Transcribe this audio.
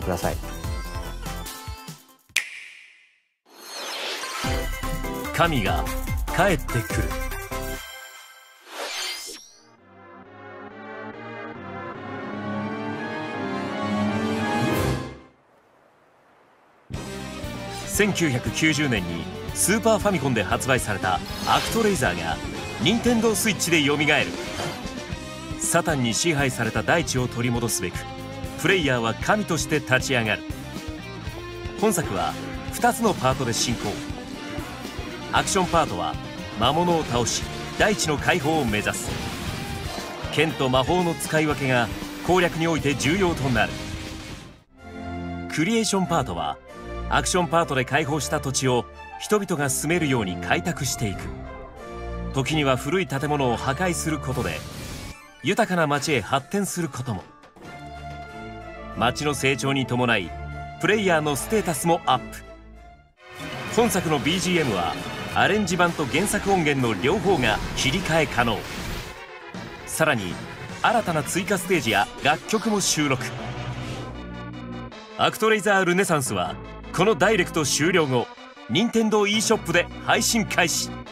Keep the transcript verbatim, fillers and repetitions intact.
ください。 神が帰ってくる。せんきゅうひゃくきゅうじゅうねんにスーパーファミコンで発売されたアクトレイザーがニンテンドースイッチでよみがえる。サタンに支配された大地を取り戻すべくプレイヤーは神として立ち上がる。本作はふたつのパートで進行。アクションパートは魔物を倒し大地の解放を目指す。剣と魔法の使い分けが攻略において重要となる。クリエーションパートはアクションパートで開放した土地を人々が住めるように開拓していく。時には古い建物を破壊することで豊かな町へ発展することも。町の成長に伴いプレイヤーのステータスもアップ。本作の ビージーエム はアレンジ版と原作音源の両方が切り替え可能。さらに新たな追加ステージや楽曲も収録。アクトレイザールネサンスはこのダイレクト終了後、任天堂 e ショップで配信開始。